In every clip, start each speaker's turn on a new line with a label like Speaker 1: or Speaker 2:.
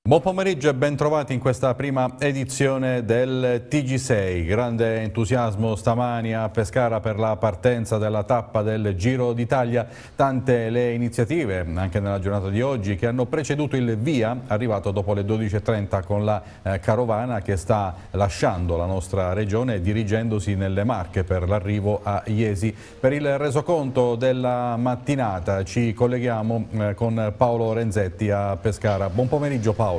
Speaker 1: Buon pomeriggio e ben trovati in questa prima edizione del TG6. Grande entusiasmo stamani a Pescara per la partenza della tappa del Giro d'Italia. Tante le iniziative anche nella giornata di oggi che hanno preceduto il via, arrivato dopo le 12:30 con la carovana che sta lasciando la nostra regione e dirigendosi nelle Marche per l'arrivo a Iesi. Per il resoconto della mattinata ci colleghiamo con Paolo Renzetti a Pescara. Buon pomeriggio Paolo.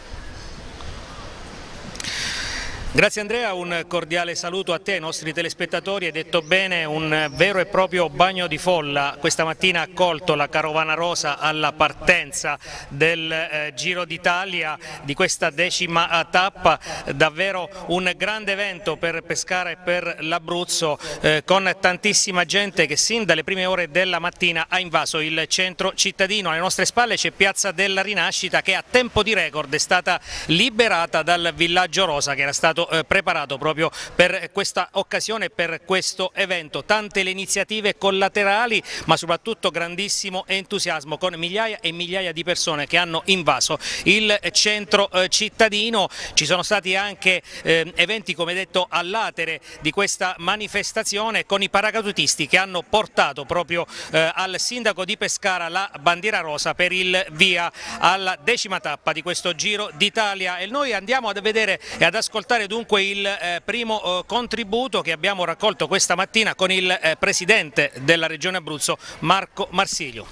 Speaker 2: Grazie Andrea, un cordiale saluto a te e ai nostri telespettatori. Hai detto bene, un vero e proprio bagno di folla questa mattina ha accolto la carovana rosa alla partenza del Giro d'Italia di questa 10ª tappa, davvero un grande evento per Pescara e per l'Abruzzo, con tantissima gente che sin dalle prime ore della mattina ha invaso il centro cittadino. Alle nostre spalle c'è Piazza della Rinascita che a tempo di record è stata liberata dal villaggio rosa che era stato preparato proprio per questa occasione, per questo evento. Tante le iniziative collaterali ma soprattutto grandissimo entusiasmo con migliaia e migliaia di persone che hanno invaso il centro cittadino. Ci sono stati anche eventi, come detto, all'atere di questa manifestazione con i paracadutisti che hanno portato proprio al sindaco di Pescara la bandiera rosa per il via alla 10ª tappa di questo Giro d'Italia, e noi andiamo a vedere e ad ascoltare dunque il primo contributo che abbiamo raccolto questa mattina con il presidente della Regione Abruzzo, Marco Marsiglio.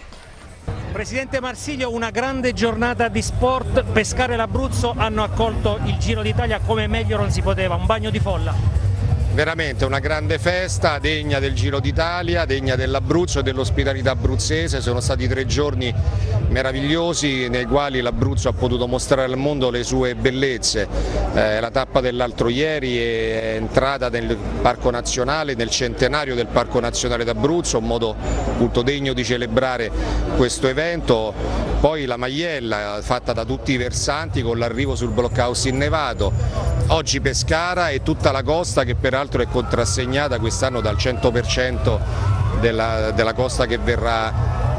Speaker 2: Presidente Marsiglio, una grande giornata di sport, Pescara e l'Abruzzo hanno accolto il Giro d'Italia come meglio non si poteva, un bagno di folla.
Speaker 3: Veramente una grande festa, degna del Giro d'Italia, degna dell'Abruzzo e dell'ospitalità abruzzese. Sono stati 3 giorni meravigliosi nei quali l'Abruzzo ha potuto mostrare al mondo le sue bellezze. La tappa dell'altro ieri è entrata nel Parco Nazionale, nel centenario del Parco Nazionale d'Abruzzo, un modo appunto degno di celebrare questo evento. Poi la Maiella fatta da tutti i versanti con l'arrivo sul blockhouse innevato. Oggi Pescara e tutta la costa che peraltro è contrassegnata quest'anno dal 100% della costa che verrà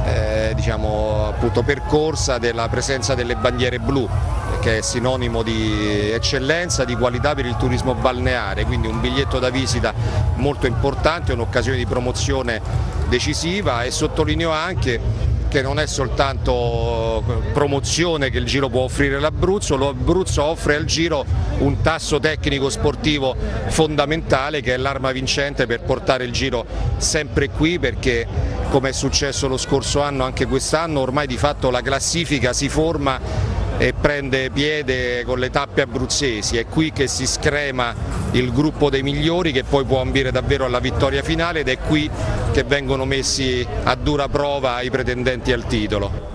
Speaker 3: diciamo, appunto, percorsa, della presenza delle bandiere blu, che è sinonimo di eccellenza, di qualità per il turismo balneare, quindi un biglietto da visita molto importante, un'occasione di promozione decisiva. E sottolineo anche che non è soltanto promozione che il Giro può offrire all'Abruzzo, l'Abruzzo offre al Giro un tasso tecnico sportivo fondamentale che è l'arma vincente per portare il Giro sempre qui, perché come è successo lo scorso anno anche quest'anno ormai di fatto la classifica si forma e prende piede con le tappe abruzzesi. È qui che si screma il gruppo dei migliori che poi può ambire davvero alla vittoria finale, ed è qui che vengono messi a dura prova i pretendenti al titolo.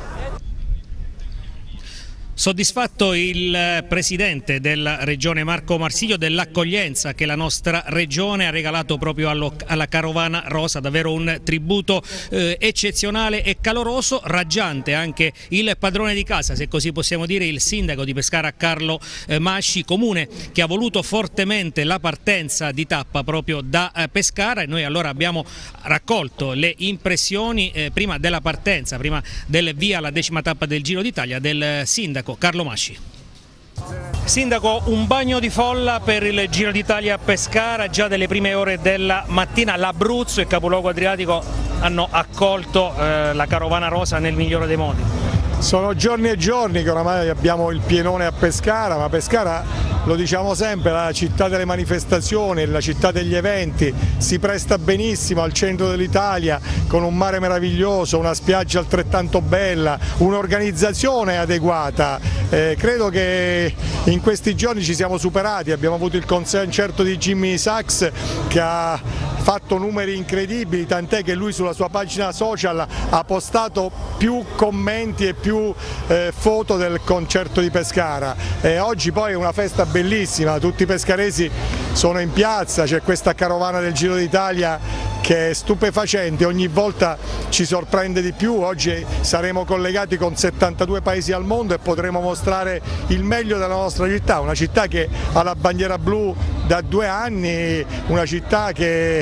Speaker 2: Soddisfatto il presidente della regione Marco Marsiglio dell'accoglienza che la nostra regione ha regalato proprio alla carovana rosa, davvero un tributo eccezionale e caloroso, raggiante anche il padrone di casa, se così possiamo dire, il sindaco di Pescara Carlo Masci, comune che ha voluto fortemente la partenza di tappa proprio da Pescara, e noi allora abbiamo raccolto le impressioni prima della partenza, prima del via alla 10ª tappa del Giro d'Italia del sindaco Carlo Masci. Sindaco, un bagno di folla per il Giro d'Italia a Pescara, già dalle prime ore della mattina l'Abruzzo e il capoluogo adriatico hanno accolto la carovana rosa nel migliore dei modi.
Speaker 4: Sono giorni e giorni che oramai abbiamo il pienone a Pescara, ma Pescara, lo diciamo sempre, la città delle manifestazioni, la città degli eventi, si presta benissimo al centro dell'Italia con un mare meraviglioso, una spiaggia altrettanto bella, un'organizzazione adeguata. Credo che in questi giorni ci siamo superati, abbiamo avuto il concerto di Jimmy Sachs che ha fatto numeri incredibili, tant'è che lui sulla sua pagina social ha postato più commenti e più foto del concerto di Pescara. Oggi poi è una festa bellissima, tutti i pescaresi sono in piazza, c'è questa carovana del Giro d'Italia che è stupefacente, ogni volta ci sorprende di più. Oggi saremo collegati con 72 paesi al mondo e potremo mostrare il meglio della nostra città, una città che ha la bandiera blu da 2 anni una città che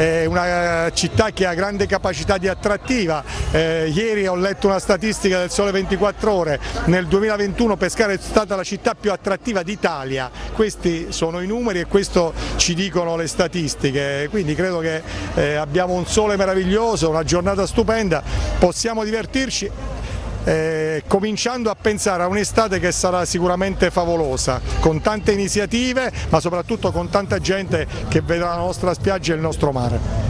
Speaker 4: ha grande capacità di attrattiva. Ieri ho letto una statistica del Sole 24 Ore, nel 2021 Pescara è stata la città più attrattiva d'Italia. Questi sono i numeri e questo ci dicono le statistiche, quindi credo che abbiamo un sole meraviglioso, una giornata stupenda, possiamo divertirci cominciando a pensare a un'estate che sarà sicuramente favolosa, con tante iniziative ma soprattutto con tanta gente che vedrà la nostra spiaggia e il nostro mare.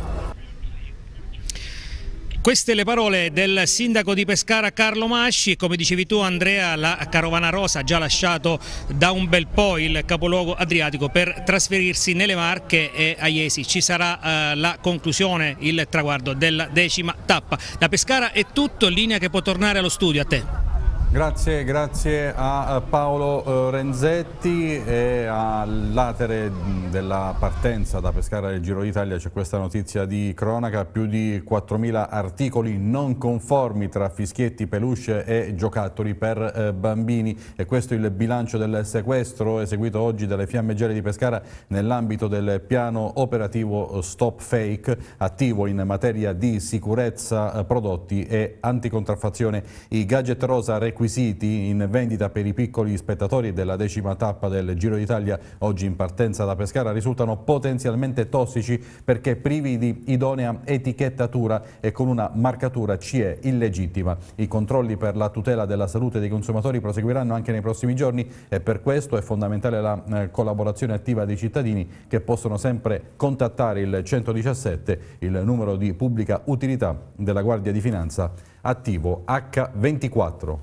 Speaker 2: Queste le parole del sindaco di Pescara Carlo Masci. Come dicevi tu Andrea, la Carovana Rosa ha già lasciato da un bel po' il capoluogo adriatico per trasferirsi nelle Marche e a Iesi. Ci sarà la conclusione, il traguardo della 10ª tappa. Da Pescara è tutto, in linea che può tornare allo studio. A te.
Speaker 1: Grazie a Paolo Renzetti. E all'atere della partenza da Pescara del Giro d'Italia c'è questa notizia di cronaca: più di 4.000 articoli non conformi tra fischietti, peluche e giocattoli per bambini, e questo è il bilancio del sequestro eseguito oggi dalle Fiamme Gialle di Pescara nell'ambito del piano operativo Stop Fake, attivo in materia di sicurezza prodotti e anticontraffazione. I gadget rosa requisiti in vendita per i piccoli spettatori della 10ª tappa del Giro d'Italia oggi in partenza da Pescara risultano potenzialmente tossici perché privi di idonea etichettatura e con una marcatura CE illegittima. I controlli per la tutela della salute dei consumatori proseguiranno anche nei prossimi giorni e per questo è fondamentale la collaborazione attiva dei cittadini, che possono sempre contattare il 117, il numero di pubblica utilità della Guardia di Finanza, attivo H24.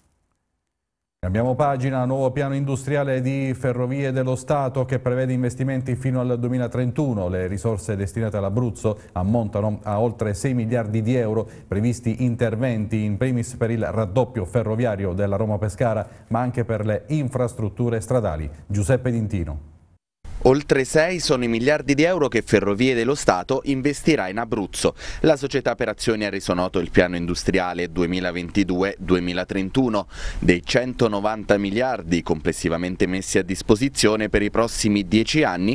Speaker 1: Cambiamo pagina. Nuovo piano industriale di Ferrovie dello Stato che prevede investimenti fino al 2031. Le risorse destinate all'Abruzzo ammontano a oltre 6 miliardi di euro, previsti interventi in primis per il raddoppio ferroviario della Roma-Pescara, ma anche per le infrastrutture stradali. Giuseppe D'Intino.
Speaker 5: Oltre 6 sono i miliardi di euro che Ferrovie dello Stato investirà in Abruzzo. La società per azioni ha reso noto il piano industriale 2022-2031. Dei 190 miliardi complessivamente messi a disposizione per i prossimi 10 anni,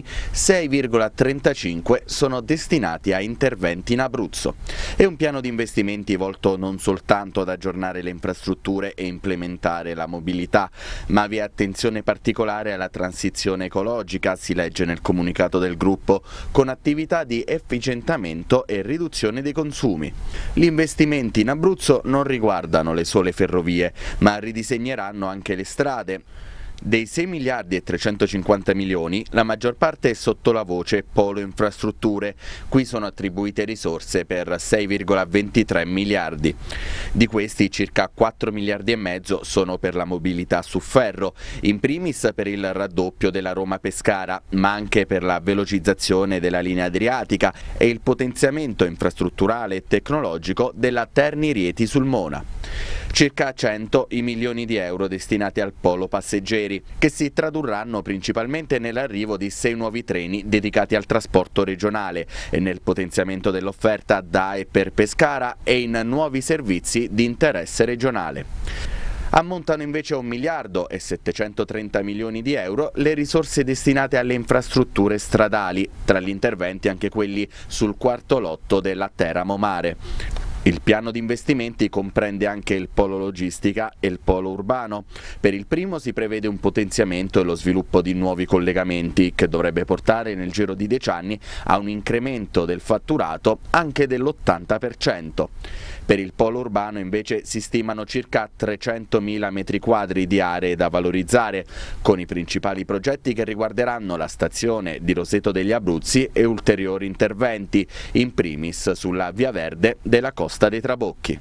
Speaker 5: 6,35 sono destinati a interventi in Abruzzo. È un piano di investimenti volto non soltanto ad aggiornare le infrastrutture e implementare la mobilità, ma vi è attenzione particolare alla transizione ecologica, si legge nel comunicato del gruppo, con attività di efficientamento e riduzione dei consumi. Gli investimenti in Abruzzo non riguardano le sole ferrovie, ma ridisegneranno anche le strade. Dei 6 miliardi e 350 milioni, la maggior parte è sotto la voce Polo Infrastrutture. Qui sono attribuite risorse per 6,23 miliardi. Di questi circa 4 miliardi e mezzo sono per la mobilità su ferro, in primis per il raddoppio della Roma-Pescara, ma anche per la velocizzazione della linea adriatica e il potenziamento infrastrutturale e tecnologico della Terni-Rieti sul Mona. Circa 100 i milioni di euro destinati al polo passeggeri, che si tradurranno principalmente nell'arrivo di 6 nuovi treni dedicati al trasporto regionale e nel potenziamento dell'offerta da e per Pescara e in nuovi servizi di interesse regionale. Ammontano invece a 1 miliardo e 730 milioni di euro le risorse destinate alle infrastrutture stradali, tra gli interventi anche quelli sul quarto lotto della Teramo Mare. Il piano di investimenti comprende anche il polo logistica e il polo urbano. Per il primo si prevede un potenziamento e lo sviluppo di nuovi collegamenti che dovrebbe portare nel giro di 10 anni a un incremento del fatturato anche dell'80%. Per il polo urbano invece si stimano circa 300.000 metri quadri di aree da valorizzare, con i principali progetti che riguarderanno la stazione di Roseto degli Abruzzi e ulteriori interventi, in primis sulla via verde della Costa dei Trabocchi.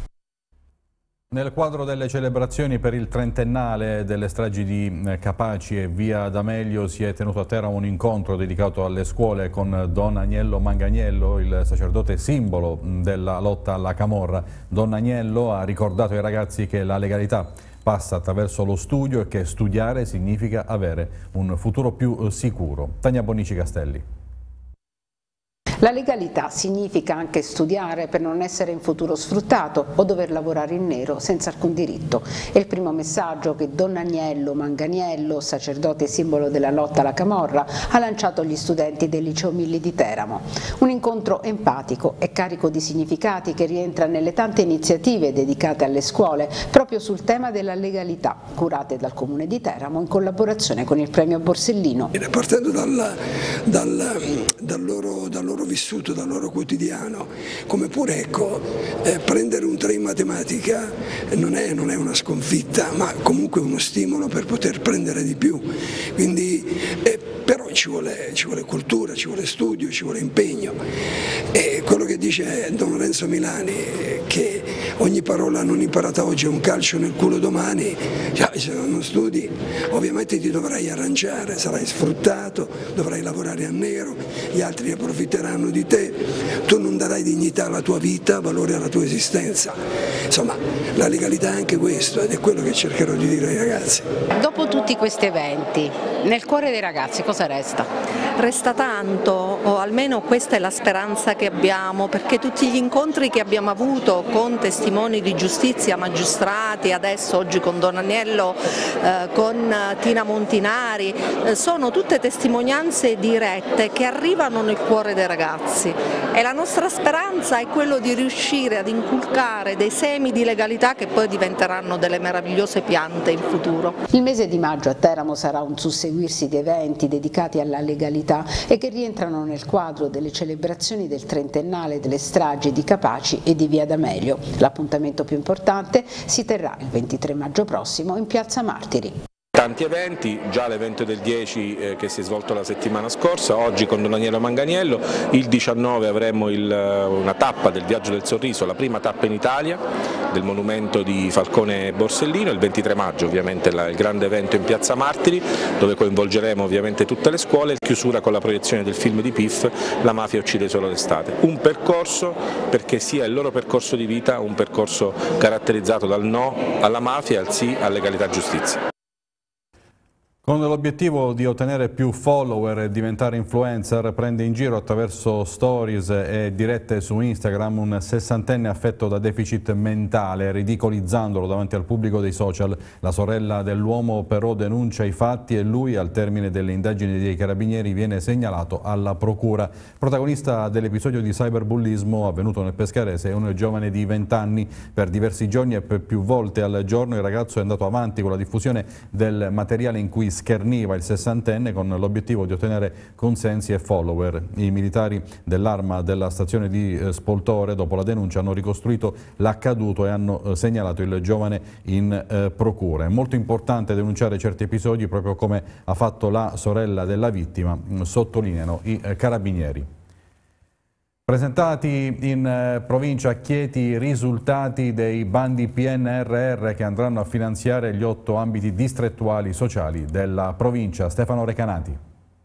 Speaker 1: Nel quadro delle celebrazioni per il trentennale delle stragi di Capaci e via D'Amelio si è tenuto a Teramo un incontro dedicato alle scuole con Don Agnello Manganiello, il sacerdote simbolo della lotta alla camorra. Don Agnello ha ricordato ai ragazzi che la legalità passa attraverso lo studio e che studiare significa avere un futuro più sicuro. Tania Bonici Castelli.
Speaker 6: La legalità significa anche studiare per non essere in futuro sfruttato o dover lavorare in nero senza alcun diritto. È il primo messaggio che Don Agnello Manganiello, sacerdote simbolo della lotta alla camorra, ha lanciato agli studenti del Liceo Milli di Teramo. Un incontro empatico e carico di significati che rientra nelle tante iniziative dedicate alle scuole proprio sul tema della legalità, curate dal Comune di Teramo in collaborazione con il Premio Borsellino.
Speaker 7: Partendo dal loro vissuto, dal loro quotidiano, come pure prendere un 3 in matematica non è una sconfitta, ma comunque uno stimolo per poter prendere di più. Quindi, però ci vuole cultura, ci vuole studio, ci vuole impegno. E quello che dice Don Lorenzo Milani, che ogni parola non imparata oggi è un calcio nel culo domani, se non studi ovviamente ti dovrai arrangiare, sarai sfruttato, dovrai lavorare a nero, gli altri ne approfitteranno di te, tu non darai dignità alla tua vita, valore alla tua esistenza. Insomma, la legalità è anche questo ed è quello che cercherò di dire ai ragazzi.
Speaker 6: Dopo tutti questi eventi, nel cuore dei ragazzi cosa resta?
Speaker 8: Resta tanto, o almeno questa è la speranza che abbiamo, perché tutti gli incontri che abbiamo avuto con testimoni di giustizia, magistrati, adesso oggi con Don Agnello, con Tina Montinari, sono tutte testimonianze dirette che arrivano nel cuore dei ragazzi e la nostra speranza è quello di riuscire ad inculcare dei semi di legalità che poi diventeranno delle meravigliose piante in futuro.
Speaker 6: Il mese di maggio a Teramo sarà un susseguirsi di eventi dedicati alla legalità e che rientrano nel quadro delle celebrazioni del trentennale delle stragi di Capaci e di Via D'Amelio. L'appuntamento più importante si terrà il 23 maggio prossimo in Piazza Martiri.
Speaker 9: Tanti eventi, già l'evento del 10 che si è svolto la settimana scorsa, oggi con Don Agnello Manganiello, il 19 avremo una tappa del Viaggio del Sorriso, la prima tappa in Italia del monumento di Falcone e Borsellino, il 23 maggio ovviamente il grande evento in Piazza Martiri dove coinvolgeremo ovviamente tutte le scuole, chiusura con la proiezione del film di Piff, La mafia uccide solo l'estate. Un percorso perché sia il loro percorso di vita un percorso caratterizzato dal no alla mafia e al sì a legalità e giustizia.
Speaker 1: Con l'obiettivo di ottenere più follower e diventare influencer, prende in giro attraverso stories e dirette su Instagram un 60enne affetto da deficit mentale, ridicolizzandolo davanti al pubblico dei social. La sorella dell'uomo però denuncia i fatti e lui, al termine delle indagini dei carabinieri, viene segnalato alla procura. Protagonista dell'episodio di cyberbullismo avvenuto nel Pescarese è un giovane di 20 anni. Per diversi giorni e per più volte al giorno il ragazzo è andato avanti con la diffusione del materiale in cui scherniva il 60enne con l'obiettivo di ottenere consensi e follower. I militari dell'Arma della stazione di Spoltore, dopo la denuncia, hanno ricostruito l'accaduto e hanno segnalato il giovane in procura. È molto importante denunciare certi episodi, proprio come ha fatto la sorella della vittima, sottolineano i carabinieri. Presentati in provincia a Chieti i risultati dei bandi PNRR che andranno a finanziare gli 8 ambiti distrettuali sociali della provincia. Stefano Recanati.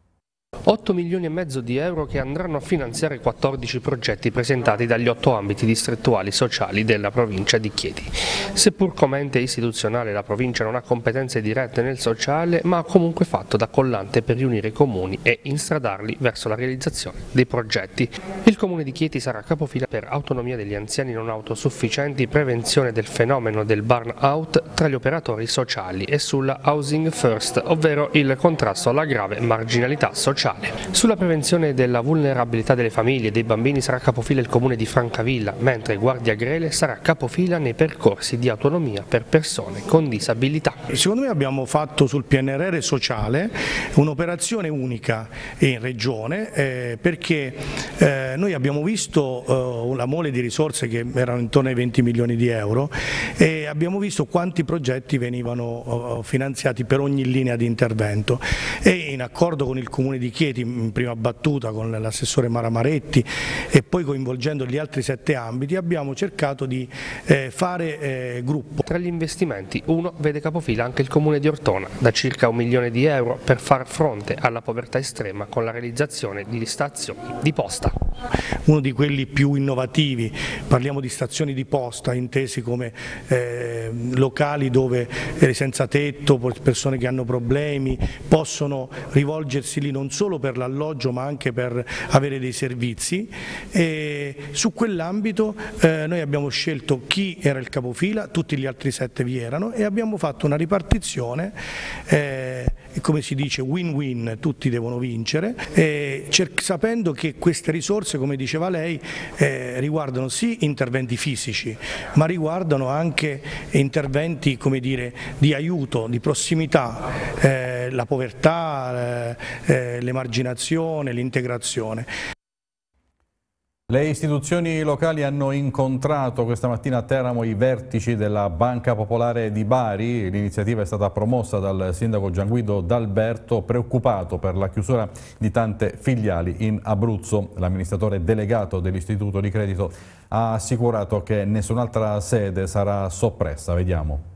Speaker 10: 8 milioni e mezzo di euro che andranno a finanziare 14 progetti presentati dagli 8 ambiti distrettuali sociali della provincia di Chieti. Seppur come ente istituzionale la provincia non ha competenze dirette nel sociale, ma ha comunque fatto da collante per riunire i comuni e instradarli verso la realizzazione dei progetti. Il comune di Chieti sarà capofila per autonomia degli anziani non autosufficienti, prevenzione del fenomeno del burnout tra gli operatori sociali e sulla Housing First, ovvero il contrasto alla grave marginalità sociale. Sulla prevenzione della vulnerabilità delle famiglie e dei bambini sarà capofila il comune di Francavilla, mentre Guardia Grele sarà capofila nei percorsi di autonomia per persone con disabilità.
Speaker 11: Secondo me abbiamo fatto sul PNRR sociale un'operazione unica in regione perché noi abbiamo visto una mole di risorse che erano intorno ai 20 milioni di euro e abbiamo visto quanti progetti venivano finanziati per ogni linea di intervento e in accordo con il comune di Chieti in prima battuta con l'assessore Mara Maretti e poi coinvolgendo gli altri 7 ambiti abbiamo cercato di fare gruppo.
Speaker 10: Tra gli investimenti uno vede capofila anche il comune di Ortona, da circa 1 milione di euro per far fronte alla povertà estrema con la realizzazione di stazioni di posta.
Speaker 11: uno di quelli più innovativi. Parliamo di stazioni di posta intesi come locali dove senza tetto, persone che hanno problemi possono rivolgersi lì non solo per l'alloggio ma anche per avere dei servizi, e su quell'ambito noi abbiamo scelto chi era il capofila, tutti gli altri 7 vi erano, e abbiamo fatto una ripartizione come si dice win-win, tutti devono vincere, sapendo che queste risorse, come diceva lei, riguardano sì interventi fisici ma riguardano anche interventi, come dire, di aiuto, di prossimità, la povertà, l'emarginazione, l'integrazione.
Speaker 1: Le istituzioni locali hanno incontrato questa mattina a Teramo i vertici della Banca Popolare di Bari. L'iniziativa è stata promossa dal sindaco Gianguido D'Alberto, preoccupato per la chiusura di tante filiali in Abruzzo. L'amministratore delegato dell'Istituto di Credito ha assicurato che nessun'altra sede sarà soppressa. Vediamo.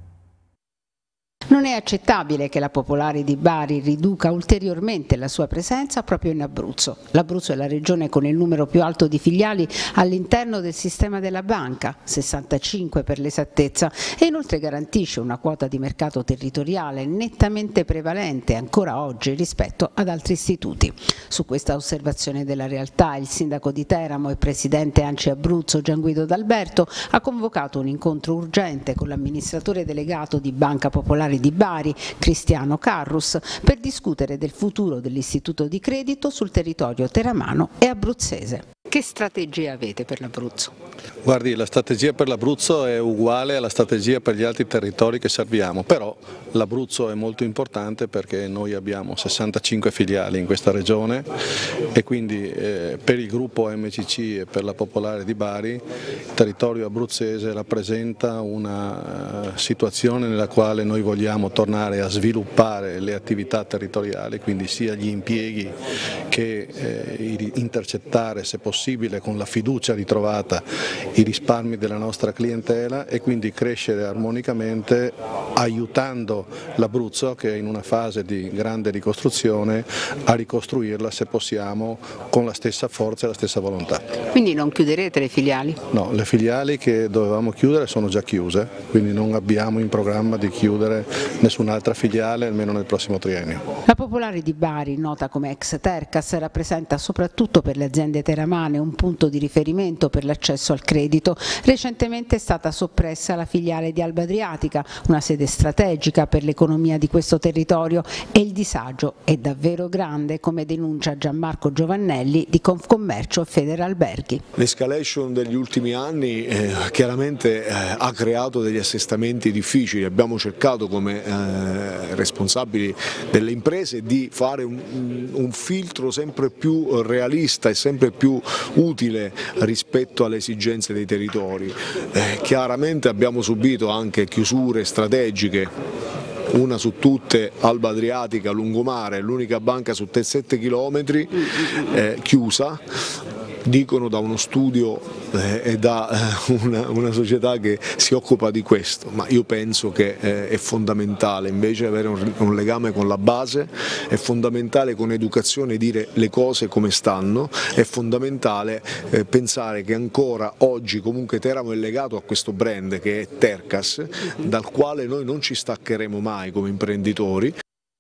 Speaker 6: Non è accettabile che la Popolare di Bari riduca ulteriormente la sua presenza proprio in Abruzzo. L'Abruzzo è la regione con il numero più alto di filiali all'interno del sistema della banca, 65 per l'esattezza, e inoltre garantisce una quota di mercato territoriale nettamente prevalente ancora oggi rispetto ad altri istituti. Su questa osservazione della realtà il sindaco di Teramo e presidente ANCI Abruzzo Gianguido D'Alberto ha convocato un incontro urgente con l'amministratore delegato di Banca Popolare di Bari, Cristiano Carrus, per discutere del futuro dell'istituto di credito sul territorio teramano e abruzzese. Che strategia avete per l'Abruzzo?
Speaker 12: Guardi, la strategia per l'Abruzzo è uguale alla strategia per gli altri territori che serviamo, però l'Abruzzo è molto importante perché noi abbiamo 65 filiali in questa regione e quindi per il gruppo MCC e per la Popolare di Bari il territorio abruzzese rappresenta una situazione nella quale noi vogliamo tornare a sviluppare le attività territoriali, quindi sia gli impieghi che intercettare se possibile con la fiducia ritrovata i risparmi della nostra clientela e quindi crescere armonicamente aiutando l'Abruzzo, che è in una fase di grande ricostruzione, a ricostruirla se possiamo con la stessa forza e la stessa volontà.
Speaker 6: Quindi non chiuderete le filiali?
Speaker 12: No, le filiali che dovevamo chiudere sono già chiuse, quindi non abbiamo in programma di chiudere nessun'altra filiale almeno nel prossimo triennio.
Speaker 6: La Popolare di Bari, nota come ex Tercas, rappresenta soprattutto per le aziende teramane un punto di riferimento per l'accesso al credito. Recentemente è stata soppressa la filiale di Alba Adriatica, una sede strategica per l'economia di questo territorio, e il disagio è davvero grande, come denuncia Gianmarco Giovannelli di Confcommercio e Federalberghi.
Speaker 13: L'escalation degli ultimi anni chiaramente ha creato degli assestamenti difficili. Abbiamo cercato come responsabili delle imprese di fare un filtro sempre più realista e sempre più utile rispetto alle esigenze dei territori. Chiaramente abbiamo subito anche chiusure strategiche, una su tutte Alba Adriatica, lungomare, l'unica banca su 7 chilometri chiusa, dicono da uno studio e da una società che si occupa di questo, ma io penso che è fondamentale invece avere un legame con la base, è fondamentale con educazione dire le cose come stanno, è fondamentale pensare che ancora oggi comunque Teramo è legato a questo brand che è Tercas, dal quale noi non ci staccheremo mai come imprenditori.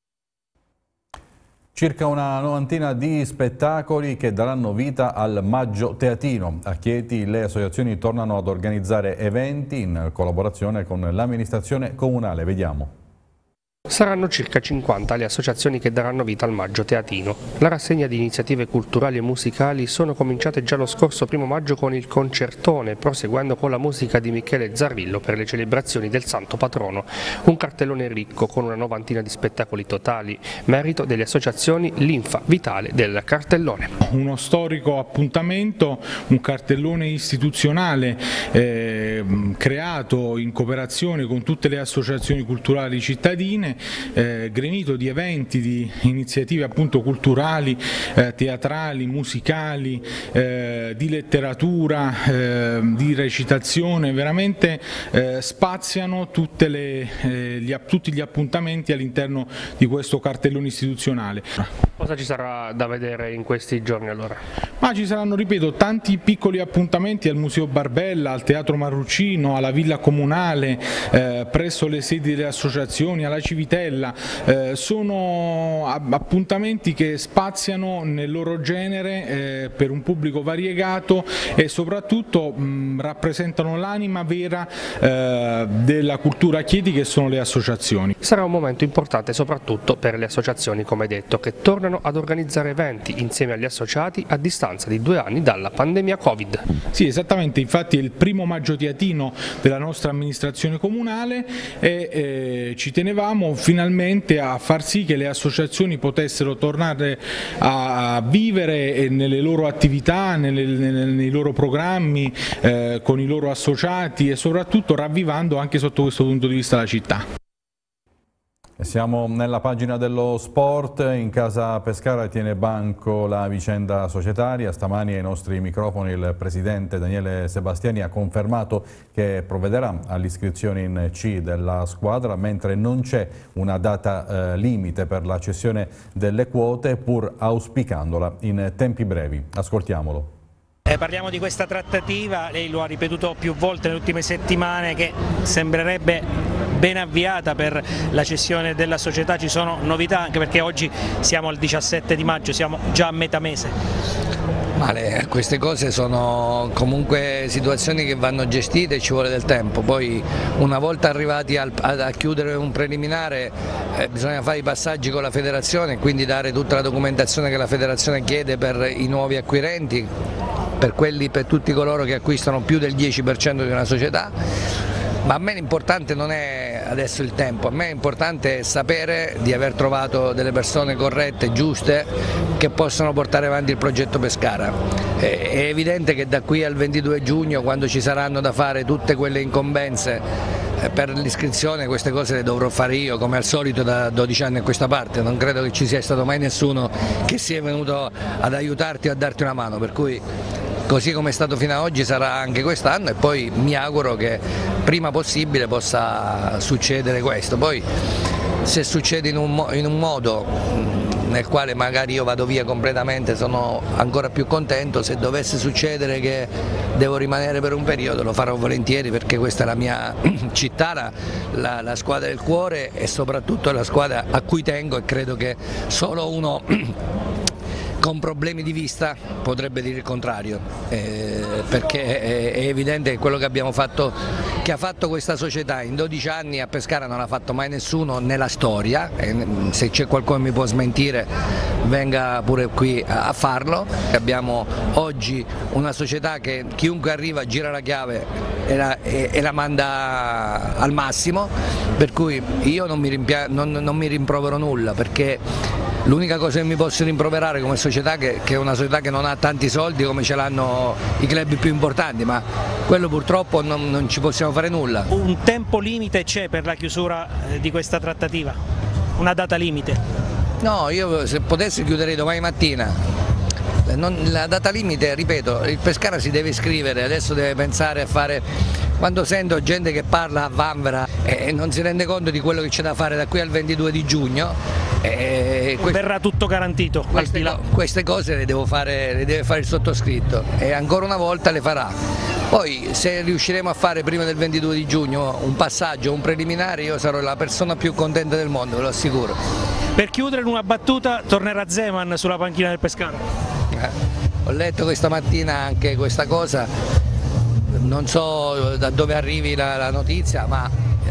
Speaker 1: Circa una novantina di spettacoli che daranno vita al Maggio Teatino. A Chieti le associazioni tornano ad organizzare eventi in collaborazione con l'amministrazione comunale. Vediamo.
Speaker 10: Saranno circa 50 le associazioni che daranno vita al Maggio Teatino. La rassegna di iniziative culturali e musicali sono cominciate già lo scorso 1° maggio con il concertone, proseguendo con la musica di Michele Zarrillo per le celebrazioni del Santo Patrono. Un cartellone ricco con una novantina di spettacoli totali, merito delle associazioni linfa vitale del cartellone.
Speaker 14: Uno storico appuntamento, un cartellone istituzionale creato in cooperazione con tutte le associazioni culturali cittadine, gremito di eventi, di iniziative appunto culturali, teatrali, musicali, di letteratura, di recitazione, veramente spaziano tutti gli appuntamenti all'interno di questo cartellone istituzionale.
Speaker 10: Cosa ci sarà da vedere in questi giorni allora?
Speaker 14: Ma ci saranno, ripeto, tanti piccoli appuntamenti al Museo Barbella, al Teatro Marrucino, alla Villa Comunale, presso le sedi delle associazioni, alla Civitella. Sono appuntamenti che spaziano nel loro genere per un pubblico variegato e soprattutto rappresentano l'anima vera della cultura a Chieti, che sono le associazioni.
Speaker 10: Sarà un momento importante soprattutto per le associazioni, come detto, che tornano ad organizzare eventi insieme agli associati a distanza di 2 anni dalla pandemia Covid.
Speaker 14: Sì, esattamente, infatti è il primo maggio teatino della nostra amministrazione comunale e ci tenevamo finalmente a far sì che le associazioni potessero tornare a vivere nelle loro attività, nei loro programmi, con i loro associati e soprattutto ravvivando anche sotto questo punto di vista la città.
Speaker 1: Siamo nella pagina dello sport. In casa Pescara tiene banco la vicenda societaria. Stamani ai nostri microfoni il presidente Daniele Sebastiani ha confermato che provvederà all'iscrizione in C della squadra, mentre non c'è una data limite per la cessione delle quote, pur auspicandola in tempi brevi. Ascoltiamolo.
Speaker 2: Parliamo di questa trattativa, lei lo ha ripetuto più volte nelle ultime settimane, che sembrerebbe ben avviata per la cessione della società. Ci sono novità, anche perché oggi siamo al 17 di maggio, siamo già a metà mese.
Speaker 15: Male, queste cose sono comunque situazioni che vanno gestite e ci vuole del tempo, poi una volta arrivati a chiudere un preliminare bisogna fare i passaggi con la federazione e quindi dare tutta la documentazione che la federazione chiede per i nuovi acquirenti, per tutti coloro che acquistano più del 10% di una società. Ma a me l'importante non è adesso il tempo, a me è importante sapere di aver trovato delle persone corrette, giuste, che possono portare avanti il progetto Pescara. È evidente che da qui al 22 giugno, quando ci saranno da fare tutte quelle incombenze per l'iscrizione, queste cose le dovrò fare io, come al solito da 12 anni a questa parte. Non credo che ci sia stato mai nessuno che sia venuto ad aiutarti o a darti una mano, per cui così come è stato fino ad oggi sarà anche quest'anno e poi mi auguro che prima possibile possa succedere questo. Poi se succede in un modo nel quale magari io vado via completamente sono ancora più contento. Se dovesse succedere che devo rimanere per un periodo lo farò volentieri, perché questa è la mia città, la squadra del cuore e soprattutto la squadra a cui tengo, e credo che solo uno con problemi di vista potrebbe dire il contrario, perché è evidente che quello che abbiamo fatto, che ha fatto questa società in 12 anni a Pescara non l'ha fatto mai nessuno nella storia, se c'è qualcuno che mi può smentire venga pure qui a farlo. Abbiamo oggi una società che chiunque arriva gira la chiave e la manda al massimo, per cui io non mi rimprovero nulla, perché l'unica cosa che mi posso rimproverare come società che è una società che non ha tanti soldi come ce l'hanno i club più importanti, ma quello purtroppo non ci possiamo fare nulla.
Speaker 2: Un tempo limite c'è per la chiusura di questa trattativa? Una data limite?
Speaker 15: No, io se potessi chiuderei domani mattina. La data limite, ripeto, il Pescara si deve iscrivere, adesso deve pensare a fare. Quando sento gente che parla a vanvera e non si rende conto di quello che c'è da fare da qui al 22 di giugno,
Speaker 2: verrà tutto garantito.
Speaker 15: Queste cose le deve fare il sottoscritto e ancora una volta le farà. Poi se riusciremo a fare prima del 22 di giugno un passaggio, un preliminare, io sarò la persona più contenta del mondo, ve lo assicuro.
Speaker 2: Per chiudere, in una battuta, tornerà Zeman sulla panchina del Pescara?
Speaker 15: Ho letto questa mattina anche questa cosa, non so da dove arrivi la notizia, ma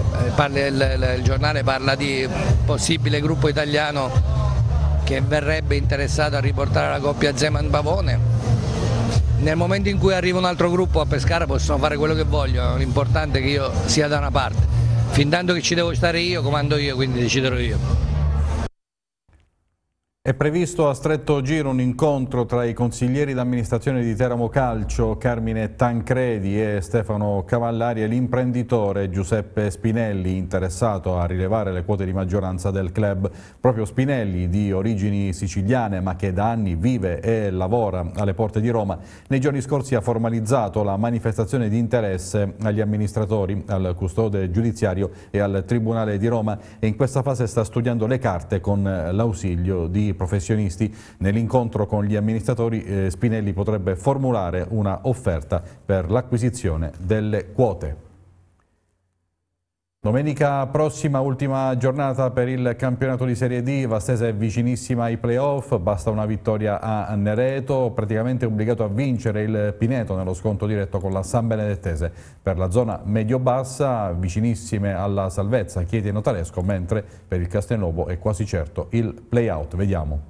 Speaker 15: il giornale parla di possibile gruppo italiano che verrebbe interessato a riportare la coppia Zeman-Pavone. Nel momento in cui arriva un altro gruppo a Pescara possono fare quello che vogliono, l'importante è che io sia da una parte. Fin tanto che ci devo stare io, comando io, quindi deciderò io.
Speaker 1: È previsto a stretto giro un incontro tra i consiglieri d'amministrazione di Teramo Calcio, Carmine Tancredi e Stefano Cavallari, e l'imprenditore Giuseppe Spinelli, interessato a rilevare le quote di maggioranza del club. Proprio Spinelli, di origini siciliane ma che da anni vive e lavora alle porte di Roma, nei giorni scorsi ha formalizzato la manifestazione di interesse agli amministratori, al custode giudiziario e al Tribunale di Roma, e in questa fase sta studiando le carte con l'ausilio di professionisti. Nell'incontro con gli amministratori Spinelli potrebbe formulare una offerta per l'acquisizione delle quote. Domenica prossima, ultima giornata per il campionato di Serie D. Vastese è vicinissima ai playoff, basta una vittoria a Nereto, praticamente obbligato a vincere il Pineto nello sconto diretto con la San Benedettese. Per la zona medio-bassa, vicinissime alla salvezza Chieti e Notaresco, mentre per il Castelnuovo è quasi certo il play-out. Vediamo.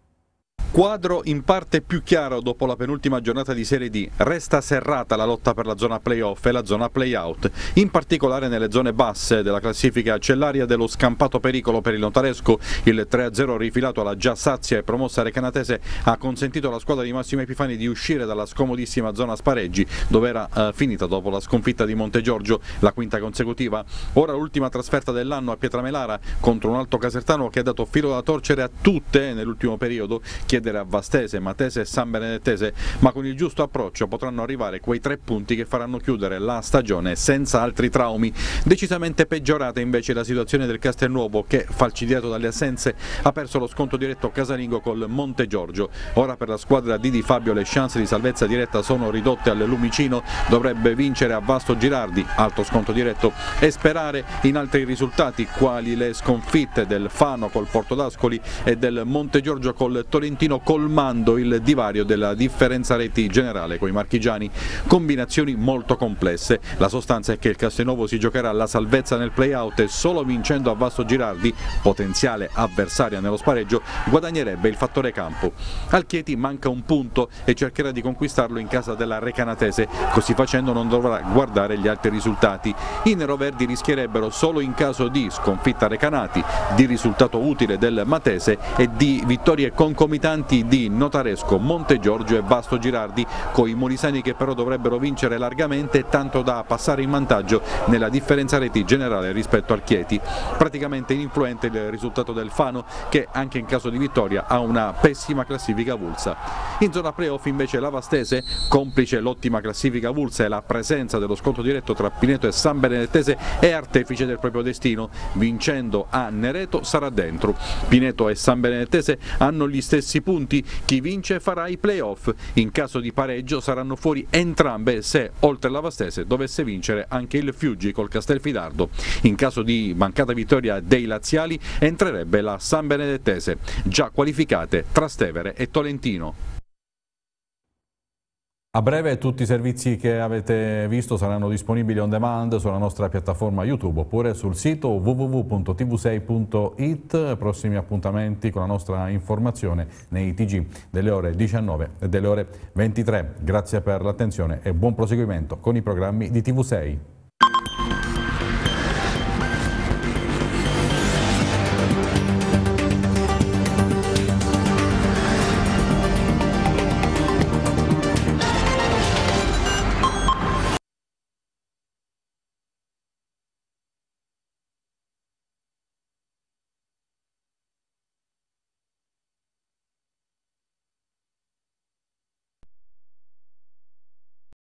Speaker 16: Quadro in parte più chiaro dopo la penultima giornata di Serie D. Resta serrata la lotta per la zona play-off e la zona play-out. In particolare nelle zone basse della classifica c'è l'area dello scampato pericolo per il Notaresco. Il 3-0 rifilato alla già sazia e promossa Recanatese ha consentito alla squadra di Massimo Epifani di uscire dalla scomodissima zona spareggi, dove era finita dopo la sconfitta di Montegiorgio, la quinta consecutiva. Ora l'ultima trasferta dell'anno a Pietramelara contro un Alto Casertano che ha dato filo da torcere a tutte nell'ultimo periodo. Chiedere a Vastese, Matese e San Benedettese, ma con il giusto approccio potranno arrivare quei 3 punti che faranno chiudere la stagione senza altri traumi. Decisamente peggiorata invece la situazione del Castelnuovo, che, falcidiato dalle assenze, ha perso lo sconto diretto casalingo col Montegiorgio. Ora per la squadra di Di Fabio le chance di salvezza diretta sono ridotte al lumicino, dovrebbe vincere a Vasto Girardi, alto sconto diretto, e sperare in altri risultati quali le sconfitte del Fano col Porto d'Ascoli e del Montegiorgio col Tolentino, colmando il divario della differenza reti generale coi marchigiani. Combinazioni molto complesse. La sostanza è che il Castelnuovo si giocherà la salvezza nel play-out e solo vincendo a Vasto Girardi, potenziale avversaria nello spareggio, guadagnerebbe il fattore campo. Al Chieti manca un punto e cercherà di conquistarlo in casa della Recanatese, così facendo non dovrà guardare gli altri risultati. I neroverdi rischierebbero solo in caso di sconfitta Recanati, di risultato utile del Matese e di vittorie concomitanti di Notaresco, Montegiorgio e Vasto Girardi, coi molisani che però dovrebbero vincere largamente, tanto da passare in vantaggio nella differenza reti generale rispetto al Chieti. Praticamente ininfluente il risultato del Fano, che anche in caso di vittoria ha una pessima classifica avulsa. In zona playoff invece la Vastese, complice l'ottima classifica avulsa e la presenza dello sconto diretto tra Pineto e San Benedettese, è artefice del proprio destino. Vincendo a Nereto sarà dentro. Pineto e San Benedettese hanno gli stessi punti, chi vince farà i play-off. In caso di pareggio saranno fuori entrambe se, oltre la Vastese, dovesse vincere anche il Fiuggi col Castelfidardo. In caso di mancata vittoria dei laziali entrerebbe la San Benedettese, già qualificate Trastevere e Tolentino.
Speaker 1: A breve tutti i servizi che avete visto saranno disponibili on demand sulla nostra piattaforma YouTube oppure sul sito www.tv6.it. Prossimi appuntamenti con la nostra informazione nei TG delle ore 19 e delle ore 23. Grazie per l'attenzione e buon proseguimento con i programmi di TV6.